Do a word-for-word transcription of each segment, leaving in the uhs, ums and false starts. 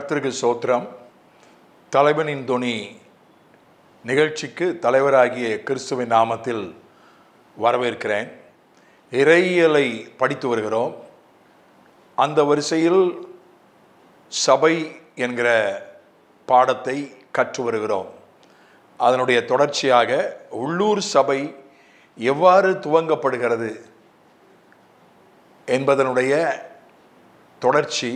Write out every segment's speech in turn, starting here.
கர்த்தருக்கு ஸ்தோத்திரம். தலைவனின் துணி நிகழ்ச்சிக்கு தலைவராகிய கிறிஸ்துவின் நாமத்தில் வரவேற்கிறேன். இறையியலை படித்து வருகிறோம். அந்த வரிசையில் சபை என்கிற பாடத்தை கற்று வருகிறோம். அதனுடைய தொடர்ச்சியாக உள்ளூர் சபை எவ்வாறு துவங்கப்படுகிறது என்பதனுடைய தொடர்ச்சி.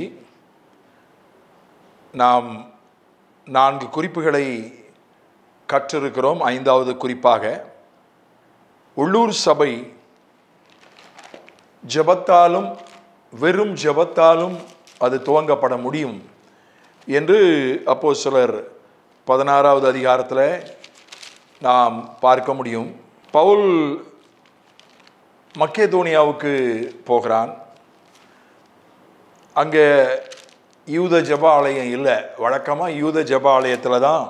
நாம் நான்கு குறிப்புகளை கற்றிருக்கிறோம். ஐந்தாவது குறிப்பாக, உள்ளூர் சபை ஜெபத்தாலும் வெறும் ஜெபத்தாலும் அது துவங்கப்பட முடியும் என்று அப்போஸ்தலர் பதினாறாவது அதிகாரத்தில் நாம் பார்க்க முடியும். பவுல் மக்கேதோனியாவுக்கு போகிறான். அங்கே யூத ஜெப ஆலயம் இல்லை. வழக்கமாக யூத ஜெப ஆலயத்தில் தான்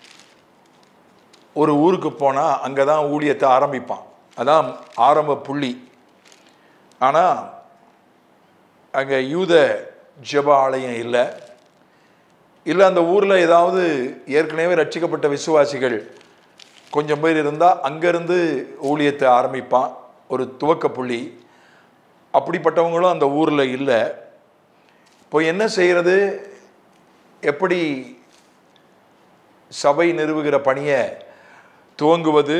ஒரு ஊருக்கு போனால் அங்கே தான் ஊழியத்தை ஆரம்பிப்பான். அதான் ஆரம்ப புள்ளி. ஆனால் அங்கே யூத ஜெப ஆலயம் இல்லை. இல்லை அந்த ஊரில் ஏதாவது ஏற்கனவே ரட்சிக்கப்பட்ட விசுவாசிகள் கொஞ்சம் பேர் இருந்தால் அங்கேருந்து ஊழியத்தை ஆரம்பிப்பான், ஒரு துவக்க புள்ளி. அப்படிப்பட்டவங்களும் அந்த ஊரில் இல்லை. இப்போ என்ன செய்கிறது, எப்படி சபை நிறுவுகிற பணியை துவங்குவது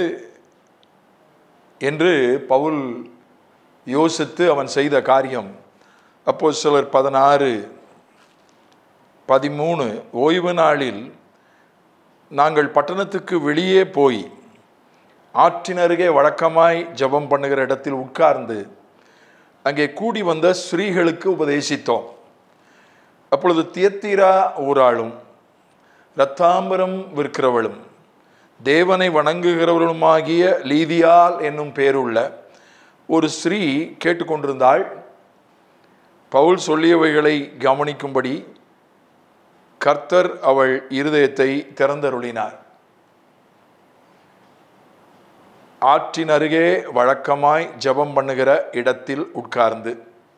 என்று பவுல் யோசித்து அவன் செய்த காரியம் அப்போஸ்தலர் பதினாறு பதிமூணு. ஓய்வு நாளில் நாங்கள் பட்டணத்துக்கு வெளியே போய் ஆற்றின் அருகே வழக்கமாய் ஜெபம் பண்ணுகிற இடத்தில் உட்கார்ந்து அங்கே கூடி வந்த ஸ்திரீகளுக்கு உபதேசித்தோம். அப்பொழுது தியத்தீரா ஊராளும் இரத்தாம்பரம் விற்கிறவளும் தேவனை வணங்குகிறவர்களுமாகிய லீதியாள் என்னும் பேருள்ள ஒரு ஸ்திரீ கேட்டுக்கொண்டிருந்தாள். பவுல் சொல்லியவைகளை கவனிக்கும்படி கர்த்தர் அவள் இருதயத்தை திறந்தருளினார். ஆற்றின் அருகே வழக்கமாய் ஜெபம் பண்ணுகிற இடத்தில் உட்கார்ந்து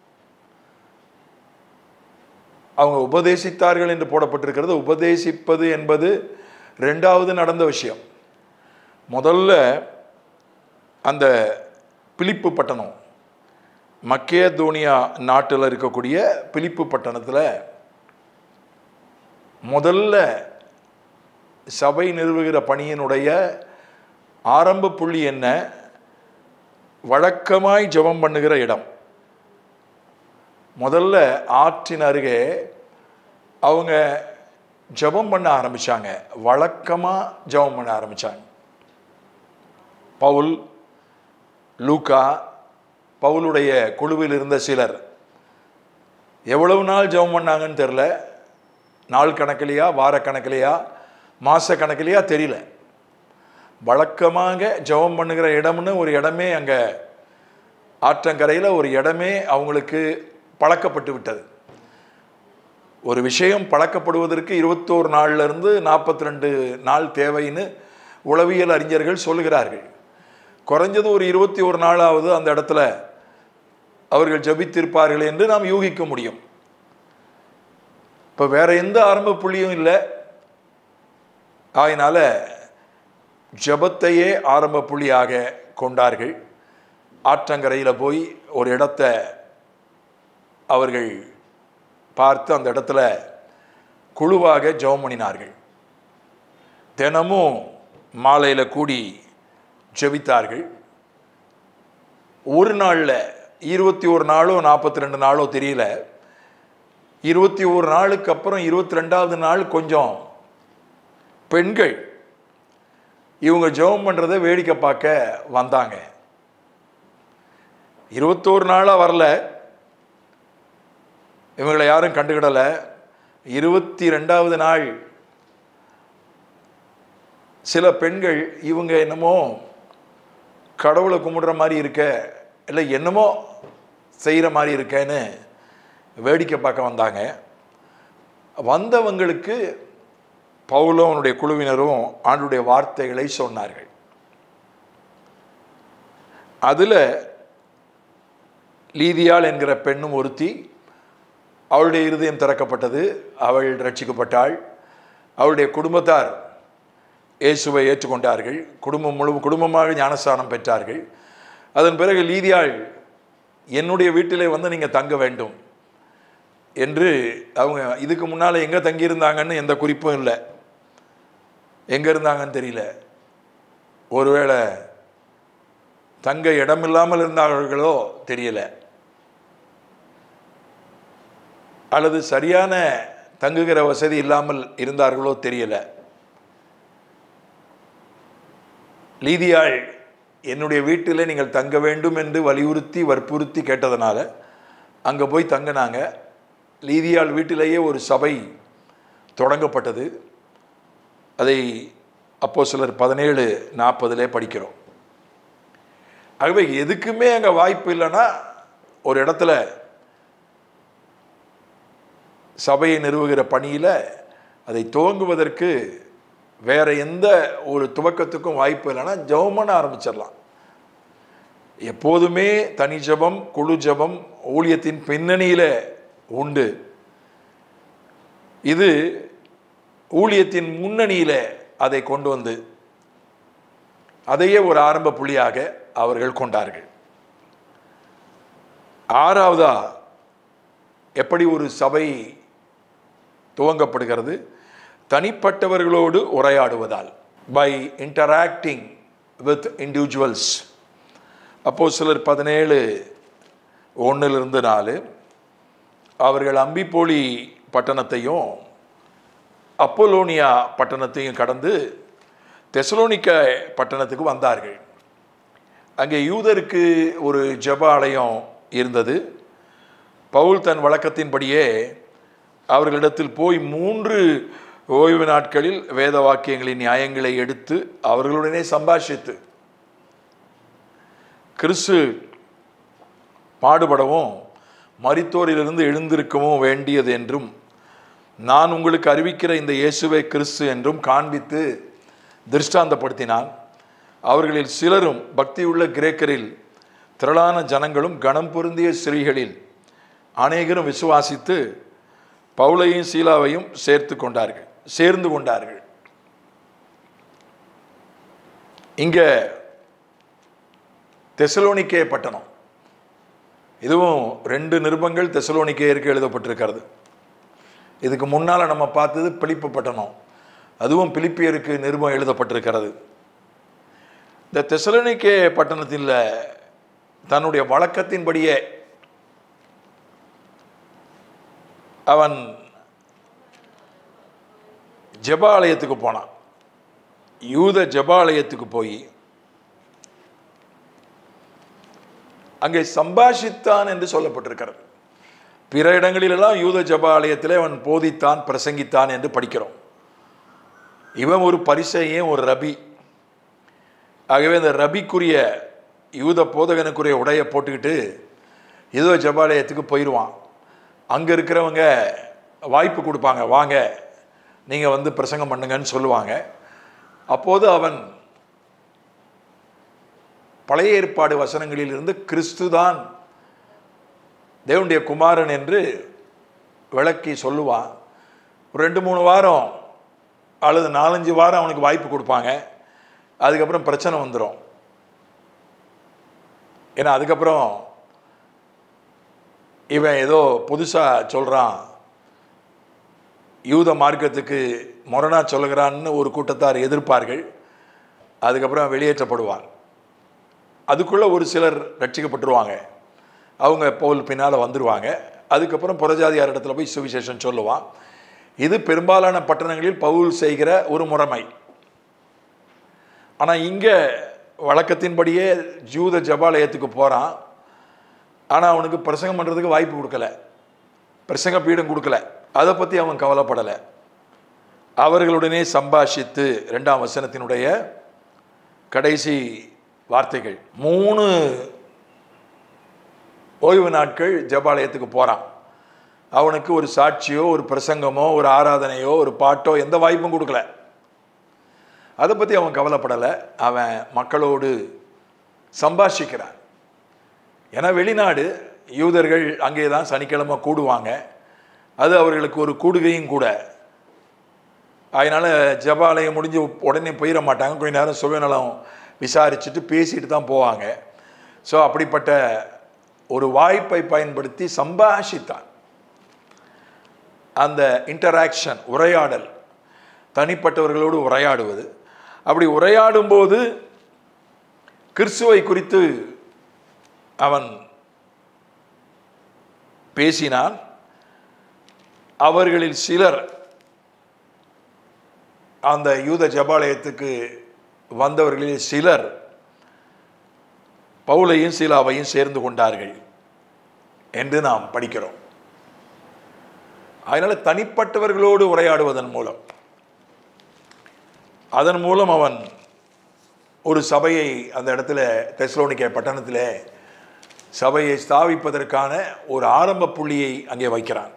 அவங்க உபதேசித்தார்கள் என்று போடப்பட்டிருக்கிறது. உபதேசிப்பது என்பது ரெண்டாவது நடந்த விஷயம். முதல்ல அந்த பிலிப்பு பட்டணம், மக்கேதோனியா நாட்டில் இருக்கக்கூடிய பிலிப்பு பட்டணத்தில் முதல்ல சபை நிறுவுகிற பணியினுடைய ஆரம்ப புள்ளி என்ன? வழக்கமாய் ஜெபம் பண்ணுகிற இடம். முதல்ல ஆற்றின் அருகே அவங்க ஜெபம் பண்ண ஆரம்பிச்சாங்க. வழக்கமாக ஜெபம் பண்ண ஆரம்பிச்சாங்க. பவுல், லூக்கா, பவுலுடைய குழுவில் இருந்த சிலர் எவ்வளவு நாள் ஜெபம் பண்ணாங்கன்னு தெரில. நாள் கணக்கிலையா, வார கணக்கிலையா, மாத கணக்கிலையா தெரியல. வழக்கமாக ஜெபம் பண்ணுகிற இடம்னு ஒரு இடமே அங்கே ஆற்றங்கரையில் ஒரு இடமே அவங்களுக்கு பழக்கப்பட்டு விட்டது. ஒரு விஷயம் பழக்கப்படுவதற்கு இருபத்தோரு நாள்லேருந்து நாற்பத்தி ரெண்டு நாள் தேவைன்னு உளவியல் அறிஞர்கள் சொல்லுகிறார்கள். குறைஞ்சது ஒரு இருபத்தி ஒரு நாளாவது அந்த இடத்துல அவர்கள் ஜெபித்திருப்பார்கள் என்று நாம் யூகிக்க முடியும். இப்போ வேற எந்த ஆரம்ப புள்ளியும் இல்லை. அதனால ஜெபத்தையே ஆரம்ப புள்ளியாக கொண்டார்கள். ஆற்றங்கரையில் போய் ஒரு இடத்தை அவர்கள் பார்த்து அந்த இடத்துல குழுவாக ஜெபம் பண்ணினார்கள். தினமும் மாலையில் கூடி ஜெபித்தார்கள். ஒரு நாளில் இருபத்தி ஒரு நாளோ நாற்பத்தி ரெண்டு நாளோ தெரியல. இருபத்தி ஒரு நாளுக்கு அப்புறம் இருபத்தி ரெண்டாவது நாள் கொஞ்சம் பெண்கள் இவங்க ஜெபம் பண்ணுறதை வேடிக்கை பார்க்க வந்தாங்க. இருபத்தோரு நாளாக வரல, இவங்களை யாரும் கண்டுக்கிடலை. இருபத்தி ரெண்டாவது நாள் சில பெண்கள் இவங்க என்னமோ கடவுளை கும்பிடுற மாதிரி இருக்க, இல்லை என்னமோ செய்கிற மாதிரி இருக்கேன்னு வேடிக்கை பார்க்க வந்தாங்க. வந்தவங்களுக்கு பவுலும் அவனுடைய குழுவினரும் ஆண்டுடைய வார்த்தைகளை சொன்னார்கள். அதில் லீதியாள் என்கிற பெண்ணும் ஒருத்தி, அவளுடைய இருதயம் திறக்கப்பட்டது, அவள் ரட்சிக்கப்பட்டாள். அவளுடைய குடும்பத்தார் இயேசுவை ஏற்றுக்கொண்டார்கள். குடும்பம் முழு குடும்பமாக ஞானஸ்நானம் பெற்றார்கள். அதன் பிறகு லீதியாள், என்னுடைய வீட்டிலே வந்து நீங்கள் தங்க வேண்டும் என்று அவங்க இதுக்கு முன்னால் எங்கே தங்கியிருந்தாங்கன்னு எந்த குறிப்பும் இல்லை. எங்கே இருந்தாங்கன்னு தெரியல. ஒருவேளை தங்க இடமில்லாமல் இருந்தார்களோ தெரியல, அல்லது சரியான தங்குகிற வசதி இல்லாமல் இருந்தார்களோ தெரியல. லீதியாள் என்னுடைய வீட்டில் நீங்கள் தங்க வேண்டும் என்று வலியுறுத்தி வற்புறுத்தி கேட்டதனால அங்கே போய் தங்கினாங்க. லீதியாள் வீட்டிலேயே ஒரு சபை தொடங்கப்பட்டது. அதை அப்போஸ்தலர் பதினேழு நாற்பதிலே படிக்கிறோம். ஆகவே எதுக்குமே அங்கே வாய்ப்பு இல்லைன்னா ஒரு இடத்துல சபையை நிறுவுகிற பணியில் அதை துவங்குவதற்கு வேற எந்த ஒரு துவக்கத்துக்கும் வாய்ப்பு இல்லைன்னா ஜெபம் பண்ண ஆரம்பிச்சிடலாம். எப்போதுமே தனி ஜெபம், குழு ஜெபம் ஊழியத்தின் பின்னணியில் உண்டு. இது ஊழியத்தின் முன்னணியில் அதை கொண்டு வந்து அதையே ஒரு ஆரம்ப புள்ளியாக அவர்கள் கொண்டார்கள். ஆறாவதா எப்படி ஒரு சபை துவங்கப்படுகிறது? தனிப்பட்டவர்களோடு உரையாடுவதால், பை இன்டராக்டிங் வித் இண்டிவிஜுவல்ஸ். அப்போஸ்தலர் பதினேழு ஒன்றிலிருந்து நாலு, அவர்கள் அம்பிப்போலி பட்டணத்தையும் அப்போலோனியா பட்டணத்தையும் கடந்து தெசலோனிக்க பட்டணத்துக்கு வந்தார்கள். அங்கே யூதருக்கு ஒரு ஜெப ஆலயம் இருந்தது. பவுல் தன் வழக்கத்தின்படியே அவர்களிடத்தில் போய் மூன்று ஓய்வு நாட்களில் வேத வாக்கியங்களின் நியாயங்களை எடுத்து அவர்களுடனே சம்பாஷித்து கிறிஸ்து பாடுபடவும் மரித்தோரிலிருந்து எழுந்திருக்கவும் வேண்டியது என்றும் நான் உங்களுக்கு அறிவிக்கிற இந்த இயேசுவை கிறிஸ்து என்றும் காண்பித்து திருஷ்டாந்தப்படுத்தினான். அவர்களில் சிலரும் பக்தியுள்ள கிரேக்கரில் திரளான ஜனங்களும் கனம் பொருந்திய ஸ்திரீகளில் அநேகரும் விசுவாசித்து பவுலையும் சீலாவையும் சேர்த்து கொண்டார்கள் சேர்ந்து கொண்டார்கள். இங்க தெசலோனிக்கே பட்டணம், இதுவும் ரெண்டு நிருபங்கள் தெசலோனிக்கேயருக்கு எழுதப்பட்டிருக்கிறது. இதுக்கு முன்னால் நம்ம பார்த்தது பிலிப்பு பட்டணம், அதுவும் பிலிப்பியருக்கு நிருபம் எழுதப்பட்டிருக்கிறது. இந்த தெசலோனிக்கே பட்டணத்தில் தன்னுடைய வழக்கத்தின்படியே அவன் ஜெபாலயத்துக்கு போனான். யூத ஜெபாலயத்துக்கு போய் அங்கே சம்பாஷித்தான் என்று சொல்லப்பட்டிருக்கிறது. பிற இடங்களிலெல்லாம் யூத ஜெபாலயத்திலே அவன் போதித்தான், பிரசங்கித்தான் என்று படிக்கிறோம். இவன் ஒரு பரிசேயன், ஒரு ரபி. ஆகவே இந்த ரபிக்குரிய யூத போதகனுக்குரிய உடையை போட்டுக்கிட்டு யூத ஜெபாலயத்துக்கு போயிடுவான். அங்கே இருக்கிறவங்க வாய்ப்பு கொடுப்பாங்க, வாங்க நீங்கள் வந்து பிரசங்கம் பண்ணுங்கன்னு சொல்லுவாங்க. அப்போது அவன் பழைய ஏற்பாடு வசனங்களிலிருந்து கிறிஸ்து தான் தேவனுடைய குமாரன் என்று விளக்கி சொல்லுவான். ஒரு ரெண்டு மூணு வாரம் அல்லது நாலஞ்சு வாரம் அவனுக்கு வாய்ப்பு கொடுப்பாங்க. அதுக்கப்புறம் பிரச்சனை வந்துடும். ஏன்னா அதுக்கப்புறம் இவன் ஏதோ புதுசாக சொல்கிறான், யூத மார்க்கத்துக்கு முரணா சொல்லுகிறான்னு ஒரு கூட்டத்தார் எதிர்ப்பார்கள். அதுக்கப்புறம் வெளியேற்றப்படுவார். அதுக்குள்ளே ஒரு சிலர் ரட்சிக்கப்பட்டுருவாங்க. அவங்க பவுல் பின்னால் வந்துடுவாங்க. அதுக்கப்புறம் புறஜாதியார் இடத்துல போய் சுவிசேஷம் சொல்லுவான். இது பெரும்பாலான பட்டணங்களில் பவுல் செய்கிற ஒரு முறைமை. ஆனால் இங்கே வழக்கத்தின்படியே யூத ஜெபாலயத்துக்கு போகிறான். ஆனால் அவனுக்கு பிரசங்கம் பண்ணுறதுக்கு வாய்ப்பு கொடுக்கல, பிரசங்க பீடம் கொடுக்கல. அதை பற்றி அவன் கவலைப்படலை. அவர்களுடனே சம்பாஷித்து, ரெண்டாம் வசனத்தினுடைய கடைசி வார்த்தைகள், மூணு ஓய்வு நாட்கள் ஜெபாலயத்துக்கு போகிறான். அவனுக்கு ஒரு சாட்சியோ ஒரு பிரசங்கமோ ஒரு ஆராதனையோ ஒரு பாட்டோ எந்த வாய்ப்பும் கொடுக்கல. அதை பற்றி அவன் கவலைப்படலை. அவன் மக்களோடு சம்பாஷிக்கிறான். ஏன்னா வெளிநாடு யூதர்கள் அங்கே தான் சனிக்கிழமை கூடுவாங்க. அது அவர்களுக்கு ஒரு கூடுகையும் கூட. அதனால் ஜெபாலயம் முடிஞ்சு உடனே போயிட மாட்டாங்க, கொஞ்ச நேரம் சுயநலம் விசாரிச்சுட்டு பேசிட்டு தான் போவாங்க. ஸோ அப்படிப்பட்ட ஒரு வாய்ப்பை பயன்படுத்தி சம்பாஷித்தான். அந்த இன்டராக்ஷன், உரையாடல், தனிப்பட்டவர்களோடு உரையாடுவது. அப்படி உரையாடும்போது கிறிஸ்துவை குறித்து அவன் பேசினான். அவர்களில் சிலர் அந்த யூத ஜெபாலயத்துக்கு வந்தவர்களில் சிலர் பவுலையும் சீலாவையும் சேர்ந்து கொண்டார்கள் என்று நாம் படிக்கிறோம். அதனால தனிப்பட்டவர்களோடு உரையாடுவதன் மூலம், அதன் மூலம் அவன் ஒரு சபையை அந்த இடத்துல தெசலோனிக்கே பட்டணத்தில் சபையை ஸ்தாபிப்பதற்கான ஒரு ஆரம்ப புள்ளியை அங்கே வைக்கிறான்.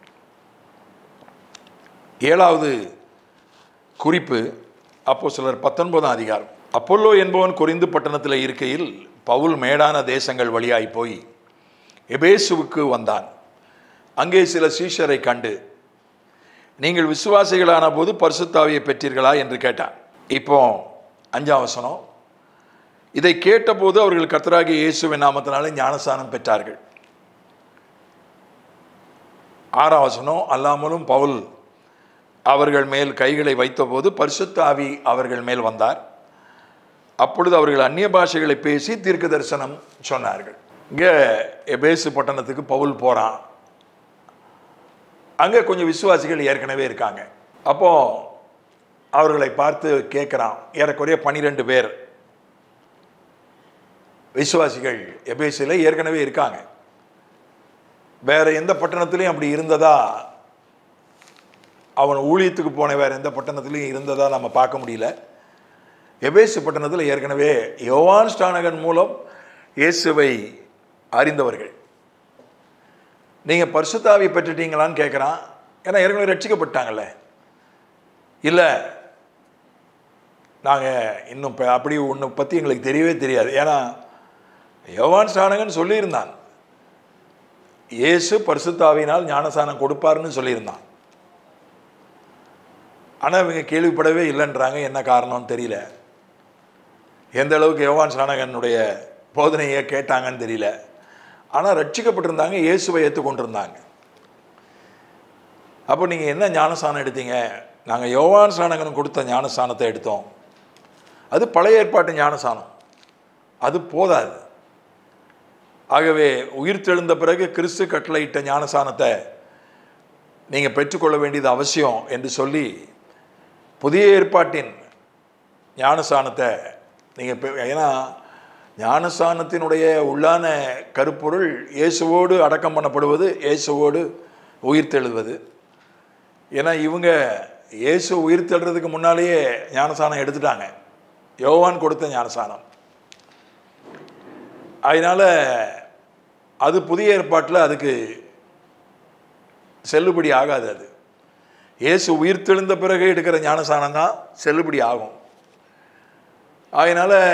ஏழாவது குறிப்பு அப்போஸ்தலர் பத்தொன்பதாம் அதிகாரம். அப்போல்லோ என்பவன் கொரிந்து பட்டணத்தில் இருக்கையில் பவுல் மேடான தேசங்கள் வழியாய் போய் எபேசுவுக்கு வந்தான். அங்கே சில சீஷரை கண்டு, நீங்கள் விசுவாசிகளான போது பரிசுத்த ஆவியை பெற்றீர்களா என்று கேட்டான். இப்போ அஞ்சாம் வசனம், இதை கேட்டபோது அவர்கள் கர்த்தராகிய இயேசுவின் நாமத்தினாலே ஞானஸ்நானம் பெற்றார்கள். ஆறாம் வசனம், அல்லாமலும் பவுல் அவர்கள் மேல் கைகளை வைத்தபோது பரிசுத்த ஆவி அவர்கள் மேல் வந்தார். அப்பொழுது அவர்கள் அந்நிய பாஷைகளை பேசி தீர்க்க தரிசனம் சொன்னார்கள். இங்கே எபேசு பட்டணத்துக்கு பவுல் போகிறான். அங்கே கொஞ்சம் விசுவாசிகள் ஏற்கனவே இருக்காங்க. அப்போ அவர்களை பார்த்து கேட்குறான். ஏறக்குறைய பனிரெண்டு பேர் விசுவாசிகள் எபேசில் ஏற்கனவே இருக்காங்க. வேற எந்த பட்டணத்திலையும் அப்படி இருந்ததா, அவன் ஊழியத்துக்கு போன வேற எந்த பட்டணத்திலையும் இருந்ததா நம்ம பார்க்க முடியல. எபேசு பட்டணத்தில் ஏற்கனவே யோவான் ஸ்நானகன் மூலம் இயேசுவை அறிந்தவர்கள். நீங்கள் பரிசுத்த ஆவியை பெற்றுட்டீங்களான்னு கேட்குறான். ஏன்னா ஏற்கனவே ரட்சிக்கப்பட்டாங்கல்ல. இல்லை, நாங்கள் இன்னும் அப்படி ஒன்று பற்றி எங்களுக்கு தெரியவே தெரியாது. ஏன்னா யோவான் ஸ்நானகன் சொல்லியிருந்தான், இயேசு பரிசுத்த ஆவியினால் ஞானஸ்நானம் கொடுப்பாருன்னு சொல்லியிருந்தான். ஆனால் இவங்க கேள்விப்படவே இல்லைன்றாங்க. என்ன காரணம்னு தெரியல. எந்த அளவுக்கு யோவான் ஸ்நானகனுடைய போதனையை கேட்டாங்கன்னு தெரியல. ஆனால் ரட்சிக்கப்பட்டிருந்தாங்க, இயேசுவை ஏற்றுக்கொண்டிருந்தாங்க. அப்போ நீங்கள் என்ன ஞானஸ்நானம் எடுத்தீங்க? நாங்கள் யோவான் ஸ்நானகன் கொடுத்த ஞானஸ்நானத்தை எடுத்தோம். அது பழைய ஏற்பாட்டு ஞானஸ்நானம், அது போதாது. ஆகவே உயிர்த்தெழுந்த பிறகு கிறிஸ்து கட்டளையிட்ட ஞானஸ்நானத்தை நீங்கள் பெற்றுக்கொள்ள வேண்டியது அவசியம் என்று சொல்லி புதிய ஏற்பாட்டின் ஞானஸ்நானத்தை நீங்கள், ஏன்னா ஞானஸ்நானத்தினுடைய உள்ளான கருப்பொருள் இயேசுவோடு அடக்கம் பண்ணப்படுவது, இயேசுவோடு உயிர்த்தெழுவது. ஏன்னா இவங்க இயேசு உயிர்த்தெழுறதுக்கு முன்னாலேயே ஞானஸ்நானம் எடுத்துட்டாங்க, யோவான் கொடுத்த ஞானஸ்நானம். அதனால் அது புதிய ஏற்பாட்டில் அதுக்கு செல்லுபடி ஆகாது. அது இயேசு உயிர்த்தெழுந்த பிறகு எடுக்கிற ஞானஸ்நானம் தான் செல்லுபடி ஆகும். அதனால்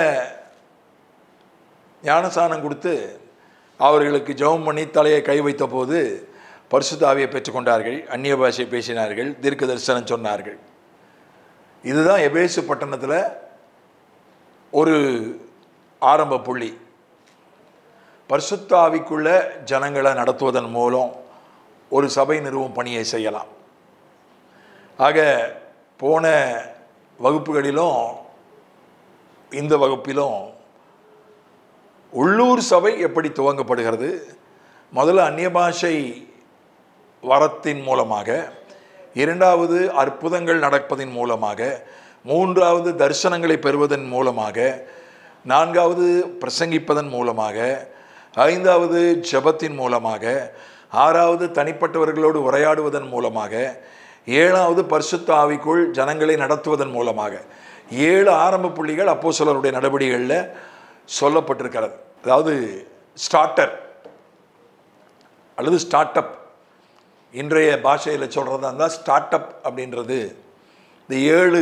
ஞானஸ்நானம் கொடுத்து அவர்களுக்கு ஜெபம் பண்ணி தலையை கை வைத்த போது பரிசுத்த ஆவியை பெற்றுக்கொண்டார்கள், அந்நிய பாஷை பேசினார்கள், தீர்க்க தரிசனம் சொன்னார்கள். இதுதான் எபேசு பட்டணத்தில் ஒரு ஆரம்ப புள்ளி. பரிசுத்த ஆவிக்குள்ள ஜனங்களை நடத்துவதன் மூலம் ஒரு சபை நிறுவும் பணியை செய்யலாம். ஆக போன வகுப்புகளிலும் இந்த வகுப்பிலும் உள்ளூர் சபை எப்படி துவங்கப்படுகிறது, முதல்ல அந்நிய பாஷை வரத்தின் மூலமாக, இரண்டாவது அற்புதங்கள் நடப்பதின் மூலமாக, மூன்றாவது தரிசனங்களை பெறுவதன் மூலமாக, நான்காவது பிரசங்கிப்பதன் மூலமாக, ஐந்தாவது ஜெபத்தின் மூலமாக, ஆறாவது தனிப்பட்டவர்களோடு உரையாடுவதன் மூலமாக, ஏழாவது பரிசுத்த ஆவிக்குள் ஜனங்களை நடத்துவதன் மூலமாக. ஏழு ஆரம்ப புள்ளிகள் அப்போஸ்தலருடைய நடவடிக்கைகளில் சொல்லப்பட்டிருக்கிறது. அதாவது ஸ்டார்டர் அல்லது ஸ்டார்ட் அப், இன்றைய பாஷையில் சொல்கிறதா இருந்தால் ஸ்டார்ட் அப் அப்படின்றது இந்த ஏழு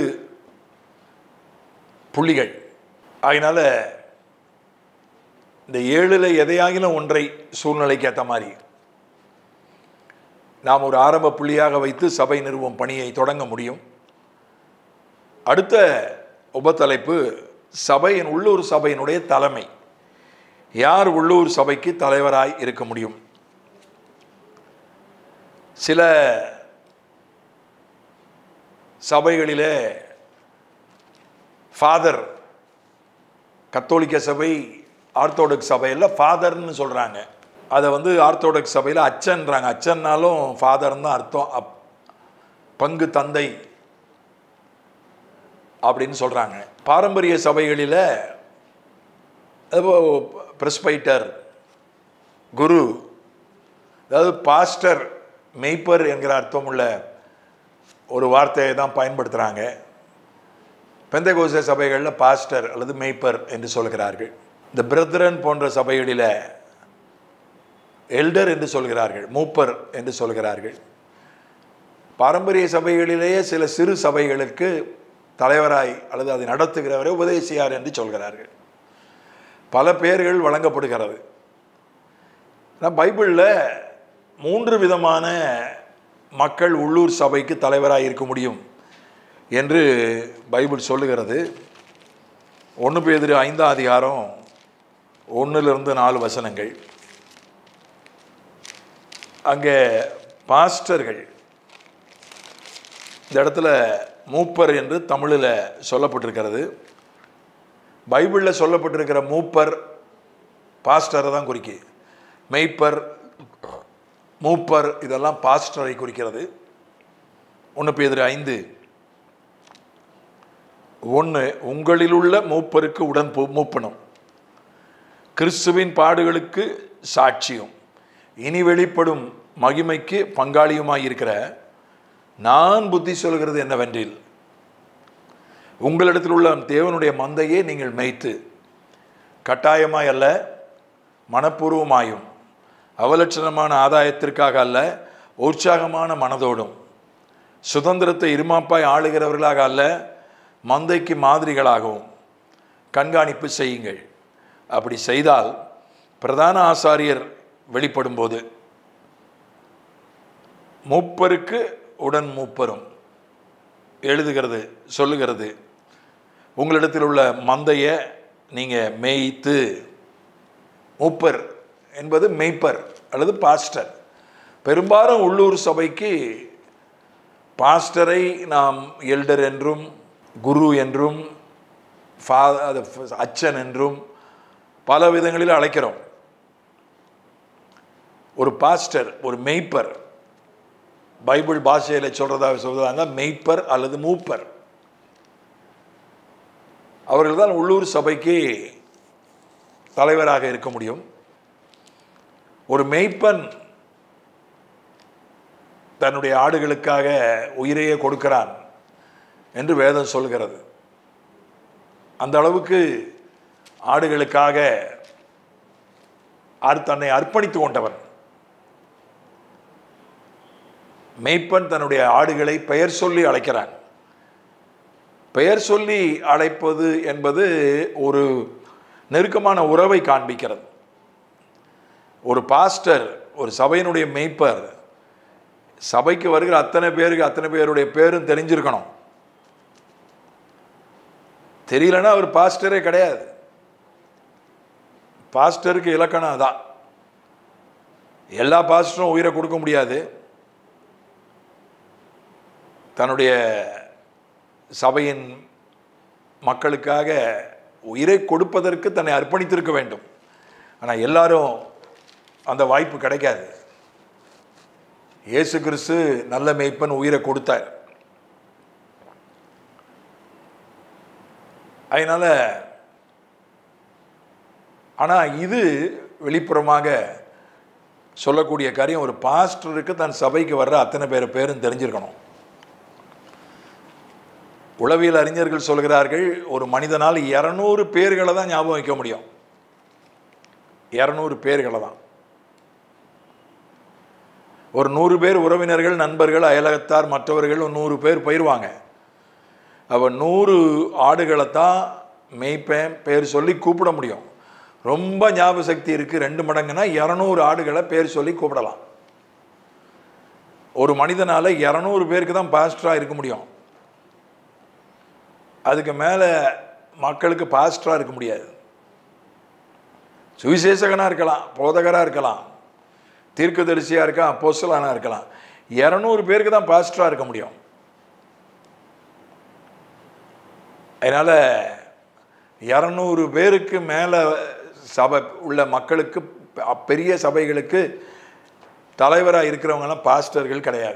புள்ளிகள். அதனால் இந்த ஏழில் எதையாகிலும் ஒன்றை சூழ்நிலைக்கு ஏற்ற மாதிரி நாம் ஒரு ஆரம்ப புள்ளியாக வைத்து சபை நிறுவும் பணியை தொடங்க முடியும். அடுத்த உபத்தலைப்பு சபையின் உள்ளூர் சபையினுடைய தலைமை. யார் உள்ளூர் சபைக்கு தலைவராய் இருக்க முடியும்? சில சபைகளிலே ஃபாதர், கத்தோலிக்க சபை ஆர்த்தோடாக்ஸ் சபையில் ஃபாதர்னு சொல்கிறாங்க. அதை வந்து ஆர்த்தோடாக்ஸ் சபையில் அச்சன்றாங்க. அச்சன்னாலும் ஃபாதர்னு தான் அர்த்தம். அப் பங்கு தந்தை அப்படின்னு சொல்கிறாங்க. பாரம்பரிய சபைகளில் பிரெஸ்பைட்டர், குரு, அதாவது பாஸ்டர், மெய்ப்பர் என்கிற அர்த்தம் உள்ள ஒரு வார்த்தையை தான் பயன்படுத்துகிறாங்க. பெந்தகோஸ்தே சபைகளில் பாஸ்டர் அல்லது மெய்ப்பர் என்று சொல்கிறார்கள். இந்த பிரதரன் போன்ற சபைகளில் எல்டர் என்று சொல்கிறார்கள், மூப்பர் என்று சொல்கிறார்கள். பாரம்பரிய சபைகளிலேயே சில சிறு சபைகளுக்கு தலைவராய் அல்லது அதை நடத்துகிறவரை உபதேசியார் என்று சொல்கிறார்கள். பல பெயர்கள் வழங்கப்படுகிறது. பைபிளில் மூன்று விதமான மக்கள் உள்ளூர் சபைக்கு தலைவராக இருக்க முடியும் என்று பைபிள் சொல்லுகிறது. ஒன்று பேதுரு ஐந்தாம் அதிகாரம் ஒன்றிலிருந்து நாலு வசனங்கள். அங்கே பாஸ்டர்கள், இந்த இடத்துல மூப்பர் என்று தமிழில் சொல்லப்பட்டிருக்கிறது. பைபிளில் சொல்லப்பட்டிருக்கிற மூப்பர் பாஸ்டரை தான் குறிக்கு. மெய்ப்பர், மூப்பர் இதெல்லாம் பாஸ்டரை குறிக்கிறது. ஒன்று பேதுரு ஐந்து ஒன்று, உங்களிலுள்ள மூப்பருக்கு உடன் மூப்பனும் கிறிஸ்துவின் பாடுகளுக்கு சாட்சியும் இனி வெளிப்படும் மகிமைக்கு பங்காளியுமாயிருக்கிற நான் புத்தி சொல்கிறது என்னவென்றில், உங்களிடத்தில் உள்ள தேவனுடைய மந்தையே நீங்கள் மேய்த்து கட்டாயமாய் அல்ல மனப்பூர்வமாயும் அவலட்சணமான ஆதாயத்திற்காக அல்ல உற்சாகமான மனதோடும் சுதந்திரத்தை இருமாப்பாய் ஆளுகிறவர்களாக அல்ல மந்தைக்கு மாதிரிகளாகவும் கண்காணிப்பு செய்யுங்கள். அப்படி செய்தால் பிரதான ஆசாரியர் வெளிப்படும் போது மூப்பருக்கு உடன் மூப்பரும் எழுதுகிறது சொல்லுகிறது, உங்களிடத்தில் உள்ள மந்தையை நீங்கள் மேய்த்து, மூப்பர் என்பது மெய்ப்பர் அல்லது பாஸ்டர். பெரும்பாலும் உள்ளூர் சபைக்கு பாஸ்டரை நாம் எல்டர் என்றும் குரு என்றும் அச்சன் என்றும் பல விதங்களில் அழைக்கிறோம். ஒரு பாஸ்டர், ஒரு மெய்ப்பர், பைபிள் பாஷையில் சொல்றதா சொல்றாங்க மெய்ப்பர் அல்லது மூப்பர். அவர்கள் தான் உள்ளூர் சபைக்கு தலைவராக இருக்க முடியும். ஒரு மெய்ப்பன் தன்னுடைய ஆடுகளுக்காக உயிரையே கொடுக்கிறான் என்று வேதம் சொல்கிறது. அந்த அளவுக்கு ஆடுகளுக்காக தன்னை அர்ப்பணித்து கொண்டவன். மெய்ப்பன் தன்னுடைய ஆடுகளை பெயர் சொல்லி அழைக்கிறான். பெயர் சொல்லி அழைப்பது என்பது ஒரு நெருக்கமான உறவை காண்பிக்கிறது. ஒரு பாஸ்டர், ஒரு சபையினுடைய மெய்ப்பர், சபைக்கு வருகிற அத்தனை பேருக்கு அத்தனை பேருடைய பேரும் தெரிஞ்சிருக்கணும். தெரியலன்னா அவர் பாஸ்டரே கிடையாது. பாஸ்டருக்கு இலக்கணம் அதான். எல்லா பாஸ்டரும் உயிரை கொடுக்க முடியாது. தன்னுடைய சபையின் மக்களுக்காக உயிரை கொடுப்பதற்கு தன்னை அர்ப்பணித்திருக்க வேண்டும். ஆனால் எல்லாரும் அந்த வாய்ப்பு கிடைக்காது. இயேசு கிறிஸ்து நல்ல மேய்ப்பன் உயிரை கொடுத்தார். அதனால ஆனால் இது வெளிப்புறமாக சொல்லக்கூடிய காரியம், ஒரு பாஸ்டருக்கு தன் சபைக்கு வர்ற அத்தனை பேர் பேரும் தெரிஞ்சிருக்கணும். உளவியல் அறிஞர்கள் சொல்கிறார்கள், ஒரு மனிதனால் இரநூறு பேர்களை தான் ஞாபகம் வைக்க முடியும். இரநூறு பேர்களை தான். ஒரு நூறு பேர் உறவினர்கள், நண்பர்கள், அயலகத்தார், மற்றவர்கள் ஒரு நூறு பேர் போயிடுவாங்க. அவன் நூறு ஆடுகளை தான் மேய்ப்பேன் பேர் சொல்லி கூப்பிட முடியும். ரொம்ப ஞாபக சக்தி இருக்குது ரெண்டு மடங்குனா இரநூறு ஆடுகளை பேர் சொல்லி கூப்பிடலாம். ஒரு மனிதனால் இரநூறு பேருக்கு தான் பாஸ்டராக இருக்க முடியும். அதுக்கு மேலே மக்களுக்கு பாஸ்டராக இருக்க முடியாது. சுவிசேஷகனாக இருக்கலாம், போதகராக இருக்கலாம், தீர்க்கதரிசியாக இருக்கலாம், அப்போஸ்தலனாக இருக்கலாம். இரநூறு பேருக்கு தான் பாஸ்டராக இருக்க முடியும். அதனால் இரநூறு பேருக்கு மேலே சபை உள்ள மக்களுக்கு, பெரிய சபைகளுக்கு தலைவராக இருக்கிறவங்கலாம் பாஸ்டர்கள் கிடையாது.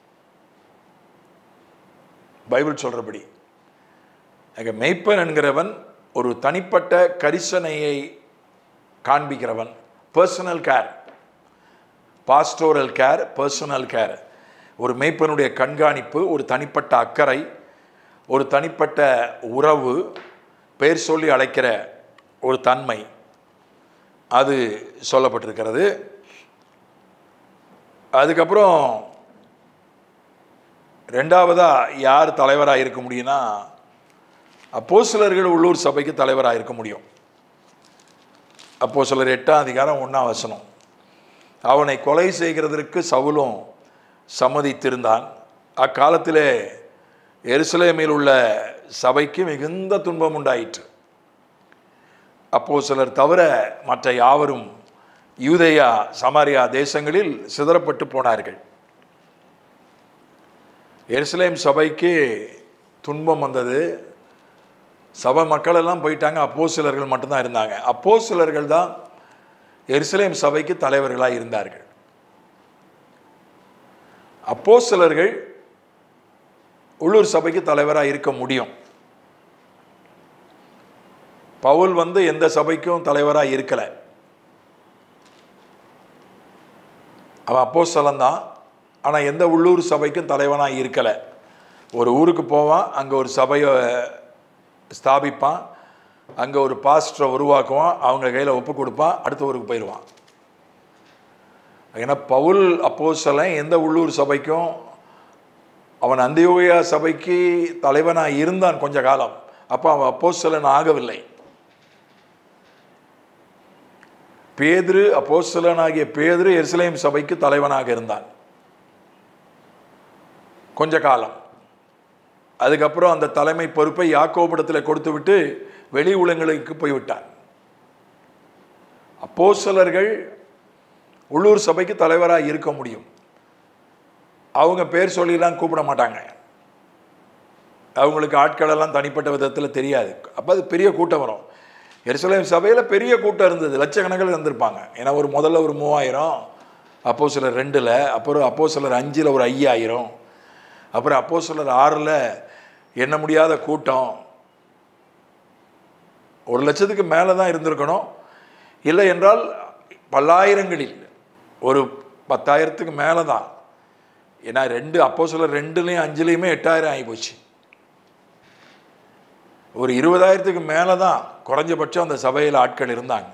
பைபிள் சொல்கிறபடி மெய்ப்பன் என்கிறவன் ஒரு தனிப்பட்ட கரிசனையை காண்பிக்கிறவன். Personal care, pastoral care, personal care. ஒரு மெய்ப்பனுடைய கண்காணிப்பு, ஒரு தனிப்பட்ட அக்கறை, ஒரு தனிப்பட்ட உறவு, பெயர் சொல்லி அழைக்கிற ஒரு தன்மை, அது சொல்லப்பட்டிருக்கிறது. அதுக்கப்புறம் ரெண்டாவதாக யார் தலைவராக இருக்க முடியும்னா, அப்போஸ்தலர்கள் உள்ளூர் சபைக்கு தலைவராக இருக்க முடியும். அப்போஸ்தலர் எட்டாம் அதிகாரம் ஒன்றாம் வசனம். அவனை கொலை செய்கிறதற்கு சவுலும் சம்மதித்திருந்தான். அக்காலத்திலே எருசலேமில் உள்ள சபைக்கு மிகுந்த துன்பம் உண்டாயிற்று. அப்போஸ்தலர் தவிர மற்ற யாவரும் யூதேயா சமாரியா தேசங்களில் சிதறப்பட்டு போனார்கள். எருசலேம் சபைக்கு துன்பம் வந்தது. சபை மக்கள் எல்லாம் போயிட்டாங்க, அப்போஸ்தலர்கள் மட்டும்தான் இருந்தாங்க. அப்போஸ்தலர்கள் தான் எருசலேம் சபைக்கு தலைவர்களாக இருந்தார்கள். அப்போஸ்தலர்கள் உள்ளூர் சபைக்கு தலைவராக இருக்க முடியும். பவுல் வந்து எந்த சபைக்கும் தலைவராக இருக்கலை. அவன் அப்போஸ்தலன் தான், ஆனால் எந்த உள்ளூர் சபைக்கும் தலைவனாக இருக்கலை. ஒரு ஊருக்கு போவான், அங்கே ஒரு சபையை ஸ்தாபிப்பான், அங்கே ஒரு பாஸ்டரை உருவாக்குவான், அவங்க கையில் ஒப்பு கொடுப்பான், அடுத்த ஊருக்கு போயிடுவான். ஏன்னா பவுல் அப்போஸ்தலன் எந்த உள்ளூர் சபைக்கும், அவன் அந்தியோகியா சபைக்கு தலைவனாக இருந்தான் கொஞ்ச காலம். அப்போ அவன் அப்போஸ்தலன் ஆகவில்லை. பேதுரு, அப்போஸ்தலனாகிய பேதுரு எருசலேம் சபைக்கு தலைவனாக இருந்தான் கொஞ்ச காலம். அதுக்கப்புறம் அந்த தலைமை பொறுப்பை யாக்கோபிடத்தில் கொடுத்து விட்டு வெளி உலகங்களுக்கு போய்விட்டான். அப்போஸ்தலர்கள் உள்ளூர் சபைக்கு தலைவராக இருக்க முடியும். அவங்க பேர் சொல்லிலாம் கூப்பிட மாட்டாங்க. அவங்களுக்கு ஆட்களெல்லாம் தனிப்பட்ட விதத்தில் தெரியாது. அப்போ அது பெரிய கூட்டம் வரும். எருசலேம் சபையில் பெரிய கூட்டம் இருந்தது, லட்சக்கணக்கில் இருந்திருப்பாங்க. ஏன்னா ஒரு முதல்ல ஒரு மூவாயிரம், அப்போஸ்தலர் ரெண்டில், அப்புறம் அப்போஸ்தலர் அஞ்சில் ஒரு ஐயாயிரம், அப்புறம் அப்போஸ்தலர் ஆறில் எண்ண முடியாத கூட்டம். ஒரு லட்சத்துக்கு மேலே தான் இருந்திருக்கணும். இல்லை என்றால் பல்லாயிரங்களில் ஒரு பத்தாயிரத்துக்கு மேலே தான். ஏன்னா ரெண்டு அப்போஸ்தலர் ரெண்டுலேயும் அஞ்சுலேயுமே எட்டாயிரம் ஆகி போச்சு. ஒரு இருபதாயிரத்துக்கு மேலே தான் குறைஞ்சபட்சம் அந்த சபையில் ஆட்கள் இருந்தாங்க.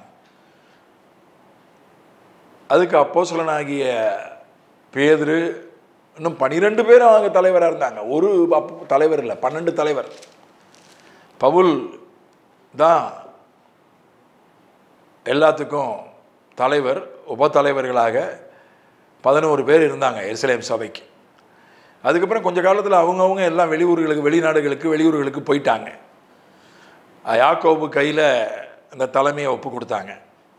அதுக்கு அப்போஸ்தலனாகிய பேதுரு இன்னும் பனிரெண்டு பேரும் அவங்க தலைவராக இருந்தாங்க. ஒரு தலைவர் இல்லை, பன்னெண்டு தலைவர். பவுல் தான் எல்லாத்துக்கும் தலைவர். உபத்தலைவர்களாக பதினோரு பேர் இருந்தாங்க எருசலேம் சபைக்கு. அதுக்கப்புறம் கொஞ்ச காலத்தில் அவங்கவுங்க எல்லாம் வெளியூர்களுக்கு, வெளிநாடுகளுக்கு, வெளியூர்களுக்கு போயிட்டாங்க. யாக்கோபு கையில் அந்த தலைமையை ஒப்பு கொடுத்தாங்க.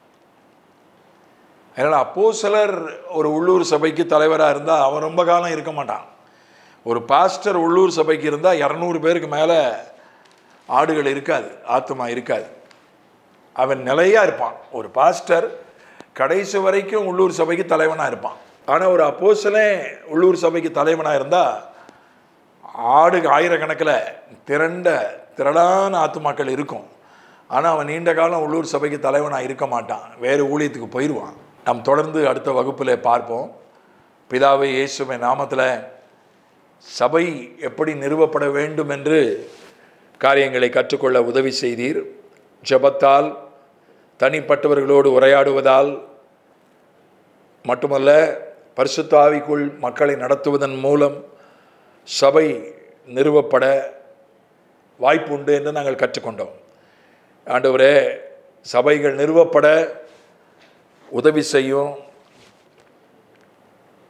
அதனால் அப்போஸ்தலர் ஒரு உள்ளூர் சபைக்கு தலைவராக இருந்தால் அவன் ரொம்ப காலம் இருக்க மாட்டான். ஒரு பாஸ்டர் உள்ளூர் சபைக்கு இருந்தால் இரநூறு பேருக்கு மேலே ஆடுகள் இருக்காது, ஆத்துமா இருக்காது. அவன் நிலையாக இருப்பான். ஒரு பாஸ்டர் கடைசி வரைக்கும் உள்ளூர் சபைக்கு தலைவனாக இருப்பான். ஆனால் ஒரு அப்போஸ்தலன் உள்ளூர் சபைக்கு தலைவனாக இருந்தால் ஆடு ஆயிரக்கணக்கில் திரண்ட திரளான ஆத்துமாக்கள் இருக்கும். ஆனால் அவன் நீண்ட காலம் உள்ளூர் சபைக்கு தலைவனாக இருக்க மாட்டான், வேறு ஊழியத்துக்கு போயிடுவான். நாம் தொடர்ந்து அடுத்த வகுப்பில் பார்ப்போம். பிதாவை இயேசுவின் நாமத்தில் சபை எப்படி நிறுவப்பட வேண்டும் என்று காரியங்களை கற்றுக்கொள்ள உதவி செய்தீர். ஜெபத்தால், தனிப்பட்டவர்களோடு உரையாடுவதால் மட்டுமல்ல, பரிசுத்த ஆவிக்குள் மக்களை நடத்துவதன் மூலம் சபை நிறுவப்பட வாய்ப்புண்டு என்று நாங்கள் கற்றுக்கொண்டோம். ஆண்டவரே, சபைகள் நிறுவப்பட உதவி செய்யும்.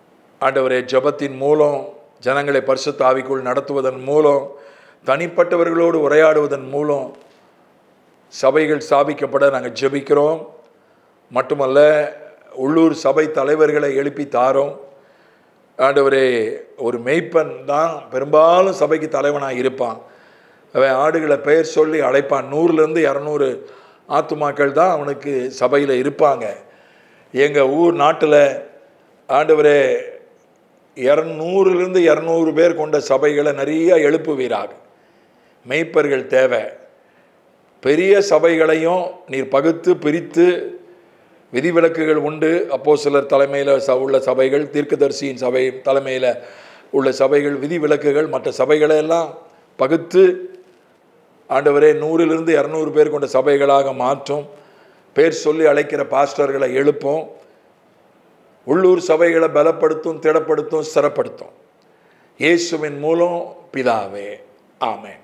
ஆண்டவரே, ஜெபத்தின் மூலம் ஜனங்களை பரிசுத்த ஆவிக்குள் நடத்துவதன் மூலம், தனிப்பட்டவர்களோடு உரையாடுவதன் மூலம் சபைகள் ஸ்தாபிக்கப்பட நாங்கள் ஜெபிக்கிறோம். மட்டுமல்ல, உள்ளூர் சபை தலைவர்களை எழுப்பி தாரோம். ஆண்டவரே, ஒரு மேய்ப்பன் தான் பெரும்பாலும் சபைக்கு தலைவனாக இருப்பான். அவன் ஆடுகளை பெயர் சொல்லி அழைப்பான். நூறுலேருந்து இரநூறு ஆத்துமாக்கள் தான் அவனுக்கு சபையில் இருப்பாங்க. எங்கள் ஊர் நாட்டில் ஆண்டவரே இரநூறுலேருந்து இரநூறு பேர் கொண்ட சபைகளை நிறைய எழுப்புவீராக. மெய்ப்பர்கள் தேவை. பெரிய சபைகளையும் நீர் பகுத்து பிரித்து, விதிவிலக்குகள் உண்டு. அப்போஸ்தலர் தலைமையில் உள்ள சபைகள், தீர்க்கதரிசியின் சபை தலைமையில் உள்ள சபைகள், விதிவிலக்குகள், மற்ற சபைகளை எல்லாம் பகுத்து ஆண்டவரே நூறிலிருந்து இரநூறு பேர் கொண்ட சபைகளாக மாற்றும். பேர் சொல்லி அழைக்கிற பாஸ்டர்களை எழுப்போம். உள்ளூர் சபைகளை பலப்படுத்தும், திடப்படுத்தும், ஸ்திரப்படுத்தும். இயேசுவின் மூலம் பிதாவே, ஆமென்.